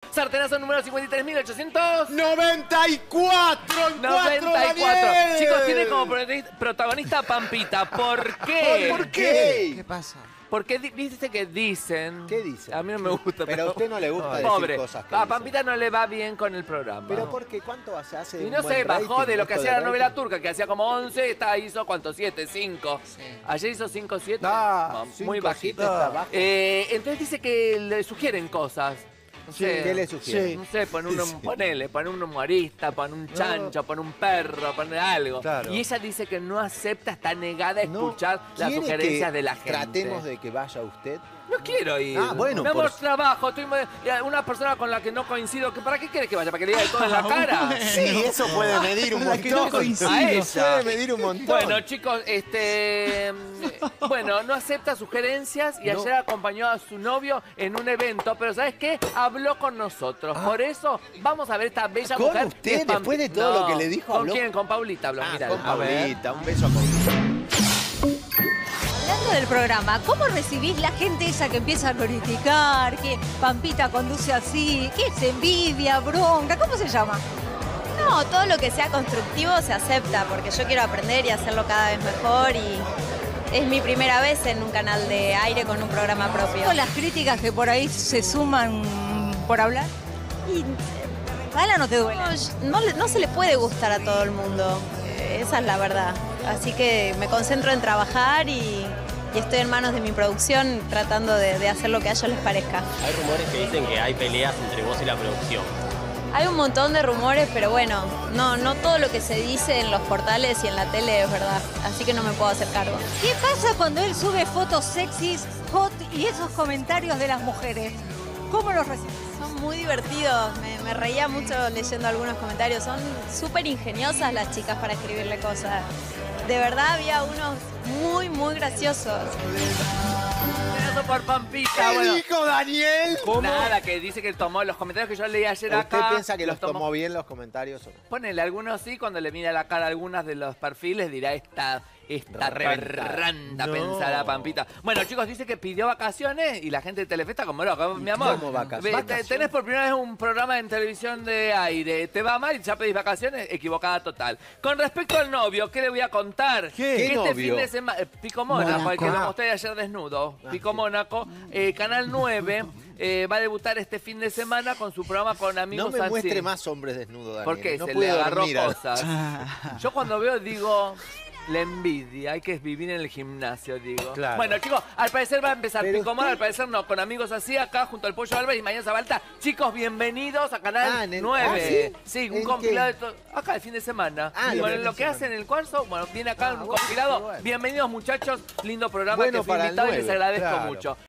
Sartenazo número 53.894. 94. Chicos, tiene como protagonista a Pampita. ¿Por qué? ¿Por qué? ¿Qué pasa? Porque dice que dicen... ¿Qué dicen? A mí no me gusta. Pero a usted no le gusta decir pobre. cosas que A dicen. Pampita no le va bien con el programa. ¿Pero por qué? ¿Cuánto hace? Y no sé, bajó de lo que hacía la novela turca, que hacía como 11, hizo ¿cuánto? 7, 5. Sí. Ayer hizo 5, 7. Ah, Muy 5, bajito. 7 está bajo. Entonces dice que le sugieren cosas. No sé, ¿Qué le sugiere? No sé, pone un humorista, pone un chancho, pone un perro, pone algo. Claro. Y ella dice que no acepta, está negada a No, escuchar las ¿quiere sugerencias que de la gente. tratemos de que vaya usted? No quiero ir. Ah, bueno, Mi amor, por- trabajo. Una persona con la que no coincido. ¿Para qué quieres que vaya? ¿Para que le diga de todo en la cara? Sí, eso puede medir un La que no montón. coincido. A ella. Puede medir un montón. Bueno, chicos, bueno, no acepta sugerencias y No. ayer acompañó a su novio en un evento, pero ¿sabes qué? Habló con nosotros. Por eso vamos a ver esta bella ¿Con mujer. usted? que es Después de todo No. lo que le dijo, ¿Con habló? quién? Con Paulita habló. Ah, Mira, con a ver. Paulita. Un beso a Paulita. Hablando del programa, ¿cómo recibís la gente esa que empieza a criticar, que Pampita conduce así, que es envidia, bronca, ¿cómo se llama? No, todo lo que sea constructivo se acepta, porque yo quiero aprender y hacerlo cada vez mejor y es mi primera vez en un canal de aire con un programa propio. ¿Con las críticas que por ahí se suman por hablar? Y ¿Bala no te duele? no se le puede gustar a todo el mundo, esa es la verdad. Así que me concentro en trabajar y estoy en manos de mi producción tratando de hacer lo que a ellos les parezca. Hay rumores que dicen que hay peleas entre vos y la producción. Hay un montón de rumores, pero bueno, no todo lo que se dice en los portales y en la tele es verdad, así que no me puedo hacer cargo. ¿Qué pasa cuando él sube fotos sexys, hot y esos comentarios de las mujeres? ¿Cómo los recibís? Son muy divertidos, me reía mucho leyendo algunos comentarios, son súper ingeniosas las chicas para escribirle cosas. De verdad había unos muy graciosos. Eso por Pampita. ¿Qué Bueno, dijo Daniel? nada, que dice que tomó los comentarios que yo leí ayer ¿Usted acá. piensa que los tomó bien los comentarios o no? Ponele, algunos sí, cuando le mira la cara a algunas de los perfiles dirá esta reverranda No. pensará Pampita. Bueno, chicos, dice que pidió vacaciones y la gente de Telefesta como loca. Mi amor, ¿Cómo vacaciones? tenés por primera vez un programa en televisión de aire. Te va mal y ya pedís vacaciones, equivocada total. Con respecto al novio, ¿qué le voy a contar? ¿Qué Que este novio? fin de semana, Pico Mónaco, Mónaco. el que lo mostré ayer desnudo. Pico Mónaco, Canal 9. Va a debutar este fin de semana con su programa con amigos No me al muestre cine. más hombres desnudos, Daniel. ¿Por qué? No Se le puedo agarró dormir a- cosas. Yo cuando veo digo, la envidia, hay que vivir en el gimnasio, digo. Claro. Bueno, chicos, al parecer va a empezar Pero Pico Mónaco, usted- al parecer no, con amigos así, acá junto al Pollo Álvarez y Mañana Zabalta. Chicos, bienvenidos a Canal en el- 9. ¿Ah, sí, un ¿En compilado de qué? todo. Acá, el fin de semana. Ah, Con el lo fin que de hacen en el cuarzo, bueno, viene acá un bueno, compilado. qué bueno. Bienvenidos, muchachos. Lindo programa Bueno que fui para el invitado y les 9, agradezco claro. mucho.